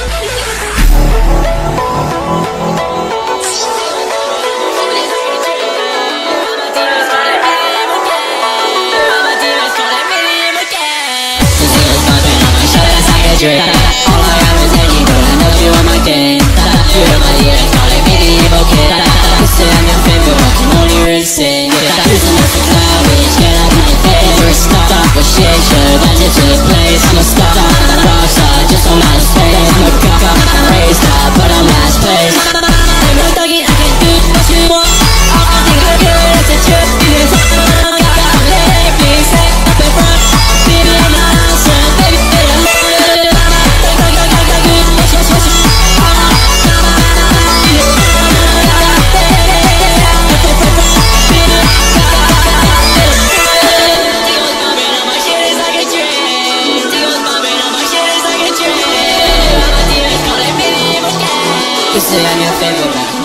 All I am is any girl, I know you are my game. You hear my ears, calling me the evil kid. You say I'm your favorite, but can only really sing. Listen up to cloud, bitch, get out my face. First stop with shit, should I just to the place. I'm a star, rock star, just on outer space. I'm a cock, I'm a race star, but I'm last place. I'm a doggy, I can do what you want. I think I'm good, it's a trip. You can talk about my cock, I'm lit, please say up in front. Baby, I'm not awesome, baby, I'm you say I'm your favorite rapper.